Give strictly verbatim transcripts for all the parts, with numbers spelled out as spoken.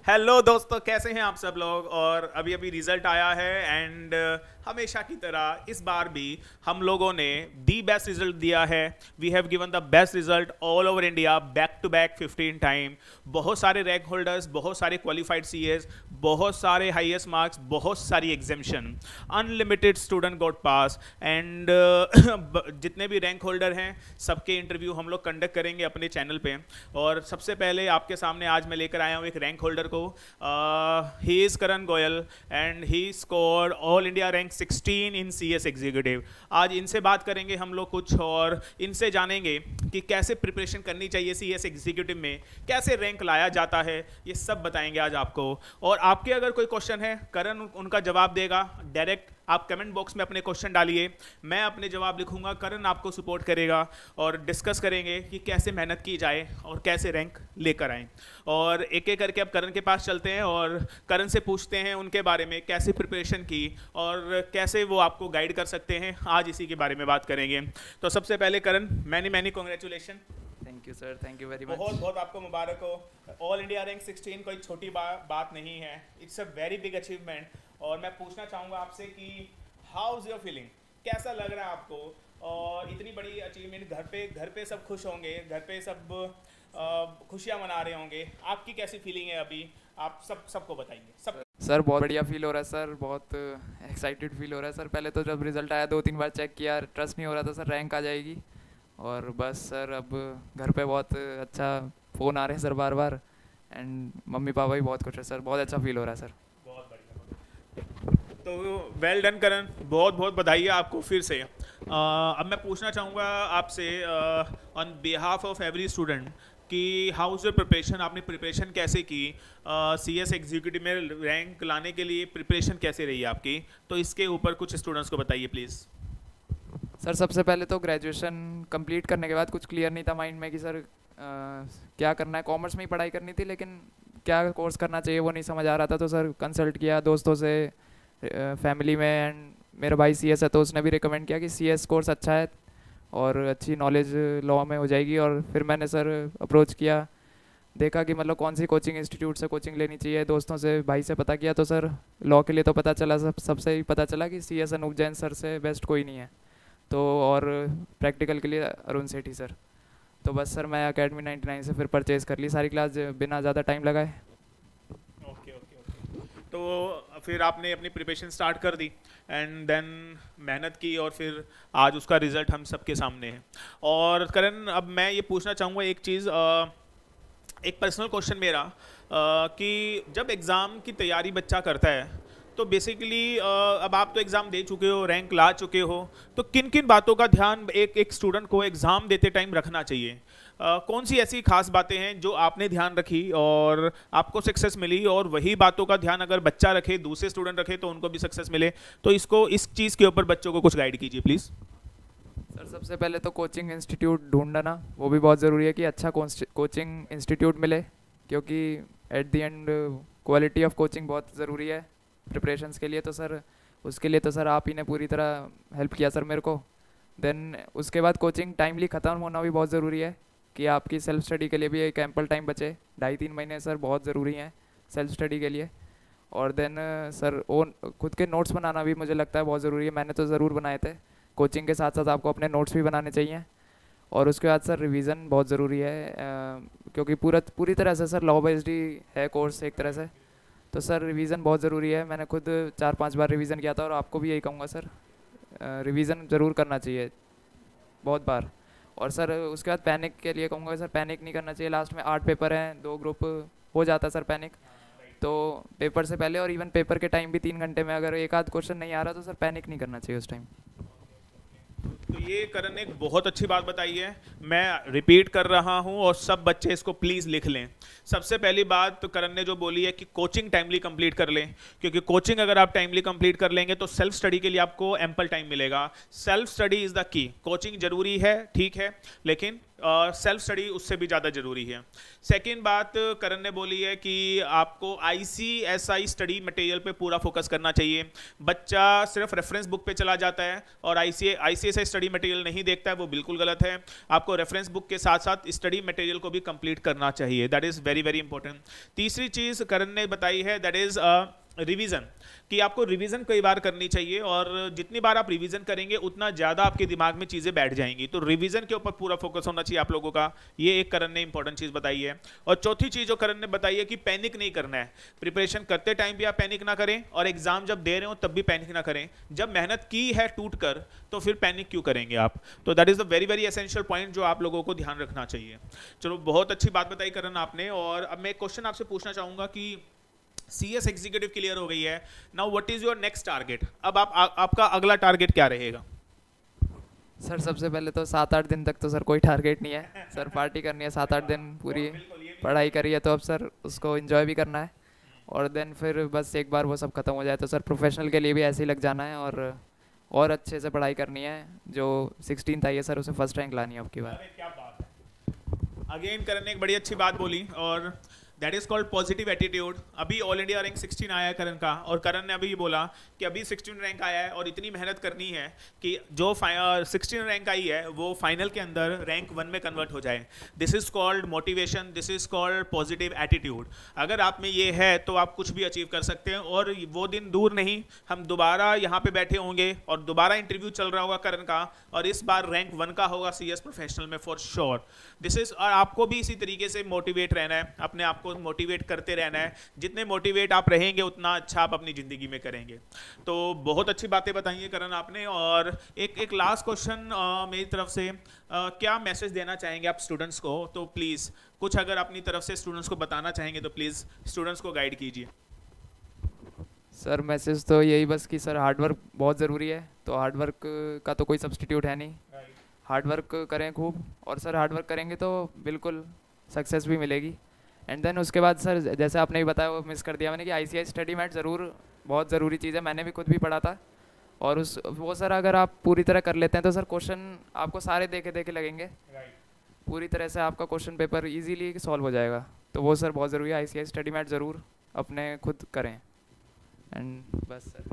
Hello दोस्तों, कैसे हैं आप सब लोग। और अभी अभी रिजल्ट आया है एंड हमेशा की तरह इस बार भी हम लोगों ने दी बेस्ट रिजल्ट दिया है। We have given the best result all over India, back to back fifteen time. बहुत सारे रैंक होल्डर्स, बहुत सारे क्वालिफाइड सीएस, बहुत सारे हाईएस्ट मार्क्स, बहुत सारी examination, unlimited student got pass and जितने भी रैंक होल्डर हैं सबके इंटरव्यू हम लोग कंडक्ट करेंगे अपने चैनल पे। और सबसे पहले आपके सामने आज मैं लेकर आया हूँ एक रैंक होल्डर को। He is Karan Goyal and he scored all India rank sixteen in CS executive. आज इनसे बात करेंगे हम लोग कुछ और इनसे जानेंगे कि कैसे प्रिपरेशन करनी चाहिए सीएस एग्जीक्यूटिव में, कैसे रैंक लाया जाता है, ये सब बताएंगे आज आपको। और आपके अगर कोई क्वेश्चन है, करण उनका जवाब देगा डायरेक्ट। आप कमेंट बॉक्स में अपने क्वेश्चन डालिए, मैं अपने जवाब लिखूंगा, करण आपको सपोर्ट करेगा और डिस्कस करेंगे कि कैसे मेहनत की जाए और कैसे रैंक लेकर आएँ। और एक एक करके अब करण के पास चलते हैं और करण से पूछते हैं उनके बारे में, कैसे प्रिपरेशन की और कैसे वो आपको गाइड कर सकते हैं। आज इसी के बारे में बात करेंगे। तो सबसे पहले Karan, many many congratulation. Thank you sir, thank you very much. बहुत बहुत आपको मुबारक हो। ऑल इंडिया रैंक सिक्सटीन कोई छोटी बा, बात नहीं है, it's a very big achievement. और मैं पूछना चाहूँगा आपसे कि हाउ इज़ योर फीलिंग, कैसा लग रहा है आपको। और इतनी बड़ी अचीवमेंट, घर पे घर पे सब खुश होंगे, घर पे सब खुशियाँ मना रहे होंगे, आपकी कैसी फीलिंग है अभी, आप सब सबको बताइए। सब सर बहुत बढ़िया फील हो रहा है सर, बहुत एक्साइटेड फील हो रहा है सर। पहले तो जब रिजल्ट आया दो तीन बार चेक किया, ट्रस्ट नहीं हो रहा था सर रैंक आ जाएगी। और बस सर अब घर पे बहुत अच्छा फ़ोन आ रहे हैं सर बार बार, एंड मम्मी पापा भी बहुत खुश है सर। बहुत अच्छा फील हो रहा है सर। बहुत बढ़िया। तो वेल डन करण, बहुत बहुत बधाई है आपको फिर से। uh, अब मैं पूछना चाहूँगा आपसे on behalf of every student कि हाउ इज़ योर प्रिपरेशन, आपने प्रिपरेशन कैसे की सी एस एग्जीक्यूटिव में रैंक लाने के लिए, प्रिपरेशन कैसे रही आपकी। तो इसके ऊपर कुछ स्टूडेंट्स को बताइए प्लीज़। सर सबसे पहले तो ग्रेजुएशन कंप्लीट करने के बाद कुछ क्लियर नहीं था माइंड में कि सर आ, क्या करना है। कॉमर्स में ही पढ़ाई करनी थी, लेकिन क्या कोर्स करना चाहिए वो नहीं समझ आ रहा था। तो सर कंसल्ट किया दोस्तों से, फैमिली में, एंड मेरा भाई सीएस है तो उसने भी रिकमेंड किया कि सीएस कोर्स अच्छा है और अच्छी नॉलेज लॉ में हो जाएगी। और फिर मैंने सर अप्रोच किया, देखा कि मतलब कौन सी कोचिंग इंस्टीट्यूट से कोचिंग लेनी चाहिए, दोस्तों से, भाई से पता किया। तो सर लॉ के लिए तो पता चला, सब सबसे ही पता चला कि C S Anoop Jain sir से बेस्ट कोई नहीं है। तो और प्रैक्टिकल के लिए अरुण सेठी सर। तो बस सर मैं अकेडमी नाइन्टी नाइन से फिर परचेज़ कर ली सारी क्लास बिना ज़्यादा टाइम लगाए। Okay okay okay. तो फिर आपने अपनी प्रिपरेशन स्टार्ट कर दी एंड देन मेहनत की और फिर आज उसका रिजल्ट हम सबके सामने है। और करण, अब मैं ये पूछना चाहूँगा एक चीज़, एक पर्सनल क्वेश्चन मेरा, कि जब एग्ज़ाम की तैयारी बच्चा करता है तो बेसिकली अब आप तो एग्ज़ाम दे चुके हो, रैंक ला चुके हो, तो किन किन बातों का ध्यान एक एक स्टूडेंट को एग्ज़ाम देते टाइम रखना चाहिए। uh, कौन सी ऐसी खास बातें हैं जो आपने ध्यान रखी और आपको सक्सेस मिली, और वही बातों का ध्यान अगर बच्चा रखे, दूसरे स्टूडेंट रखे तो उनको भी सक्सेस मिले। तो इसको, इस चीज़ के ऊपर बच्चों को कुछ गाइड कीजिए प्लीज़। सर सबसे पहले तो कोचिंग इंस्टीट्यूट ढूंढना वो भी बहुत ज़रूरी है कि अच्छा कोचिंग इंस्टीट्यूट मिले, क्योंकि at the end quality of coaching बहुत ज़रूरी है प्रिपरेशंस के लिए। तो सर उसके लिए तो सर आप ही ने पूरी तरह हेल्प किया सर मेरे को। देन उसके बाद कोचिंग टाइमली ख़त्म होना भी बहुत ज़रूरी है कि आपकी सेल्फ स्टडी के लिए भी एक एम्पल टाइम बचे। ढाई तीन महीने सर बहुत ज़रूरी हैं सेल्फ स्टडी के लिए। और देन सर ओन खुद के नोट्स बनाना भी मुझे लगता है बहुत ज़रूरी है। मैंने तो ज़रूर बनाए थे। कोचिंग के साथ साथ आपको अपने नोट्स भी बनाने चाहिए। और उसके बाद सर रिवीजन बहुत ज़रूरी है, आ, क्योंकि पूरा पूरी तरह से सर लॉ बेस्ड ही है कोर्स एक तरह से। तो सर रिवीजन बहुत ज़रूरी है। मैंने खुद चार पांच बार रिवीजन किया था और आपको भी यही कहूँगा सर, रिवीजन ज़रूर करना चाहिए बहुत बार। और सर उसके बाद पैनिक के लिए कहूँगा सर, पैनिक नहीं करना चाहिए। लास्ट में आठ पेपर हैं, दो ग्रुप, हो जाता है सर पैनिक। तो पेपर से पहले और इवन पेपर के टाइम भी तीन घंटे में अगर एक आध क्वेश्चन नहीं आ रहा तो सर पैनिक नहीं करना चाहिए उस टाइम। तो ये करण ने एक बहुत अच्छी बात बताई है, मैं रिपीट कर रहा हूं और सब बच्चे इसको प्लीज़ लिख लें। सबसे पहली बात तो करण ने जो बोली है कि कोचिंग टाइमली कंप्लीट कर लें, क्योंकि कोचिंग अगर आप टाइमली कंप्लीट कर लेंगे तो सेल्फ स्टडी के लिए आपको एम्पल टाइम मिलेगा। Self study is the key. Coaching जरूरी है, ठीक है, लेकिन सेल्फ स्टडी उससे भी ज़्यादा ज़रूरी है। सेकेंड बात करण ने बोली है कि आपको I C S I study material पे पूरा फोकस करना चाहिए। बच्चा सिर्फ रेफरेंस बुक पे चला जाता है और I C I C S I study material नहीं देखता है, वो बिल्कुल गलत है। आपको रेफरेंस बुक के साथ साथ स्टडी मटेरियल को भी कंप्लीट करना चाहिए, that is very very important. तीसरी चीज़ करण ने बताई है दैट इज़ रिवीजन, कि आपको रिवीजन कई बार करनी चाहिए और जितनी बार आप रिवीजन करेंगे उतना ज़्यादा आपके दिमाग में चीज़ें बैठ जाएंगी। तो रिवीजन के ऊपर पूरा फोकस होना चाहिए आप लोगों का, ये एक करण ने इंपॉर्टेंट चीज़ बताई है। और चौथी चीज़ जो करण ने बताई है कि पैनिक नहीं करना है। प्रिपरेशन करते टाइम भी आप पैनिक ना करें और एग्जाम जब दे रहे हो तब भी पैनिक ना करें। जब मेहनत की है टूट कर तो फिर पैनिक क्यों करेंगे आप? तो that is the very very essential point जो आप लोगों को ध्यान रखना चाहिए। चलो, बहुत अच्छी बात बताई करण आपने। और अब मैं एक क्वेश्चन आपसे पूछना चाहूँगा कि सी एस एग्जीक्यूटिव क्लियर हो गई है, now what is your next target? अब आप आ, आपका अगला टारगेट क्या रहेगा? सर सबसे पहले तो सात आठ दिन तक तो सर कोई टारगेट नहीं है सर, पार्टी करनी है सात आठ दिन पूरी, पढ़ाई करी है तो अब सर उसको एंजॉय भी करना है और देन फिर बस एक बार वो सब खत्म हो जाए तो सर प्रोफेशनल के लिए भी ऐसे ही लग जाना है और और अच्छे से पढ़ाई करनी है। जो सिक्सटीन्थ आई है सर उसे फर्स्ट रैंक लानी है अब की बार। क्या बात है, अगेन करण ने एक बड़ी अच्छी बात बोली और that is called positive attitude. अभी ऑल इंडिया रैंक सिक्सटीन आया है करण का और करण ने अभी ये बोला कि अभी सिक्सटीन रैंक आया है और इतनी मेहनत करनी है कि जो सिक्सटीन रैंक आई है वो फाइनल के अंदर रैंक वन में कन्वर्ट हो जाए। This is called motivation, this is called positive attitude. अगर आप में ये है तो आप कुछ भी अचीव कर सकते हैं और वो दिन दूर नहीं, हम दोबारा यहाँ पे बैठे होंगे और दोबारा इंटरव्यू चल रहा होगा करण का और इस बार रैंक वन का होगा सी एस प्रोफेशनल में फॉर श्योर। दिस इज, और आपको भी इसी तरीके से मोटिवेट रहना है, अपने आप को मोटिवेट करते रहना है। जितने मोटिवेट आप रहेंगे उतना अच्छा आप अपनी ज़िंदगी में करेंगे। तो बहुत अच्छी बातें बताई हैं करण आपने। और एक एक लास्ट क्वेश्चन मेरी तरफ से, uh, क्या मैसेज देना चाहेंगे आप स्टूडेंट्स को? तो प्लीज़ कुछ अगर अपनी तरफ से स्टूडेंट्स को बताना चाहेंगे तो प्लीज़ स्टूडेंट्स को गाइड कीजिए। सर मैसेज तो यही बस कि सर हार्डवर्क बहुत ज़रूरी है, तो हार्डवर्क का तो कोई सब्स्टिट्यूट है नहीं। हार्डवर्क करें खूब और सर हार्डवर्क करेंगे तो बिल्कुल सक्सेस भी मिलेगी। एंड देन उसके बाद सर जैसे आपने भी बताया वो मिस कर दिया मैंने कि I C I study mat ज़रूर बहुत ज़रूरी चीज़ है, मैंने भी खुद भी पढ़ा था और उस वो सर अगर आप पूरी तरह कर लेते हैं तो सर क्वेश्चन आपको सारे देखे देखे लगेंगे, पूरी तरह से आपका क्वेश्चन पेपर इजीली सॉल्व हो जाएगा। तो वो सर बहुत ज़रूरी है, आई सी आई स्टडी मैट ज़रूर अपने खुद करें। एंड बस सर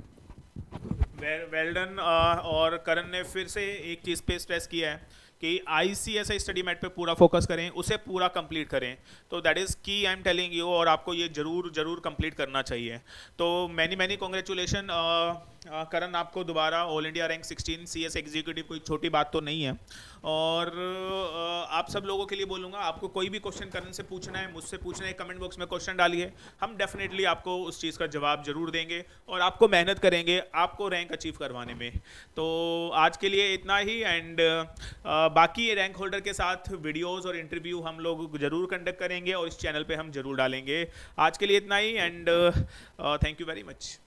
वेल डन। और करण ने फिर से एक चीज़ पे स्ट्रेस किया है कि I C S I study mat पे पूरा फोकस करें, उसे पूरा कंप्लीट करें। तो दैट इज़ की आई एम टेलिंग यू, और आपको ये जरूर जरूर कंप्लीट करना चाहिए। तो मैनी मैनी कॉन्ग्रेचुलेशन करण, आपको दोबारा all India rank sixteen C S executive कोई छोटी बात तो नहीं है। और uh, आप सब लोगों के लिए बोलूँगा, आपको कोई भी क्वेश्चन करण से पूछना है, मुझसे पूछना है, कमेंट बॉक्स में क्वेश्चन डालिए, हम डेफिनेटली आपको उस चीज़ का जवाब जरूर देंगे और आपको मेहनत करेंगे आपको रैंक अचीव करवाने में। तो आज के लिए इतना ही। एंड uh, बाकी रैंक होल्डर के साथ वीडियोस और इंटरव्यू हम लोग जरूर कंडक्ट करेंगे और इस चैनल पे हम जरूर डालेंगे। आज के लिए इतना ही and thank you very much.